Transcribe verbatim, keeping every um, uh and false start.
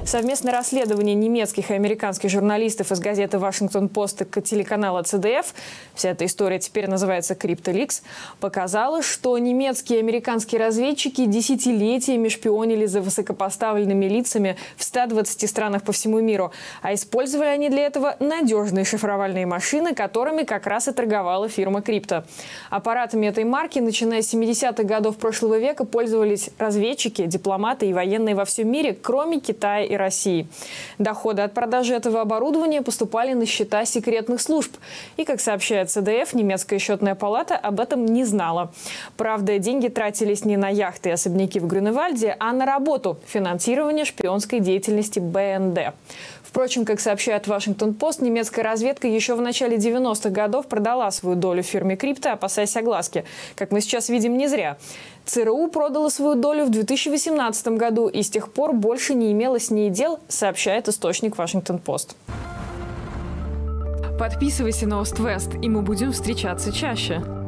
Совместное расследование немецких и американских журналистов из газеты «Вашингтон-Пост» и телеканала Си Ди Эф, вся эта история теперь называется «Криптоликс», показала, что немецкие и американские разведчики десятилетиями шпионили за высокопоставленными лицами в ста двадцати странах по всему миру. А использовали они для этого надежные шифровальные машины, которыми как раз и торговала фирма «Крипто». Аппаратами этой марки, начиная с семидесятых годов прошлого века, пользовались разведчики, дипломаты и военные во всем мире, кроме Китая и России. Доходы от продажи этого оборудования поступали на счета секретных служб. И, как сообщает Си Ди Эф, немецкая счетная палата об этом не знала. Правда, деньги тратились не на яхты и особняки в Грюневальде, а на работу – финансирование шпионской деятельности Бэ Эн Дэ. Впрочем, как сообщает «Вашингтон-Пост», немецкая разведка еще в начале девяностых годов продала свою долю фирме «Крипто», опасаясь огласки. Как мы сейчас видим, не зря. Цэ Эр У продала свою долю в две тысячи восемнадцатом году и с тех пор больше не имела с ней дел, сообщает источник «Вашингтон-Пост». Подписывайся на Ост Вест, и мы будем встречаться чаще.